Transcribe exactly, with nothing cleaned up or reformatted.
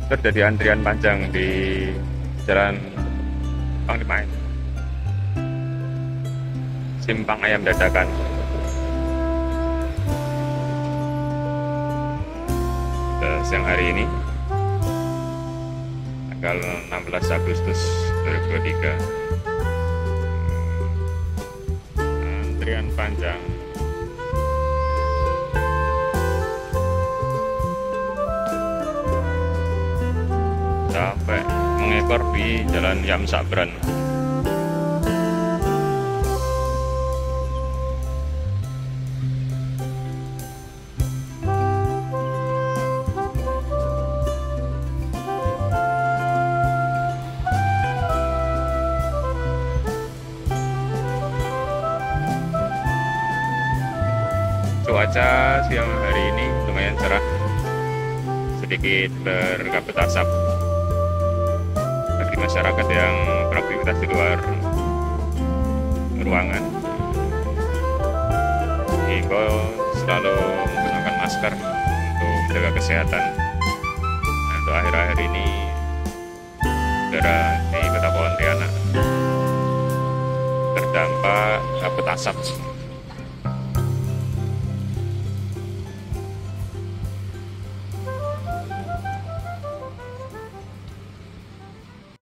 terjadi antrian panjang di Jalan Panglima ini. Simpang ayam dadakan. Pada siang hari ini, tanggal enam belas Agustus dua ribu dua puluh tiga. Antrian panjang. Sampai mengekor di Jalan Yam Sabran. Cuaca siang hari ini lumayan cerah, sedikit berkabut asap. Bagi masyarakat yang beraktivitas di luar ruangan, diimbau selalu menggunakan masker untuk menjaga kesehatan. Nah, untuk akhir-akhir ini udara di Kota Pontianak terdampak kabut asap.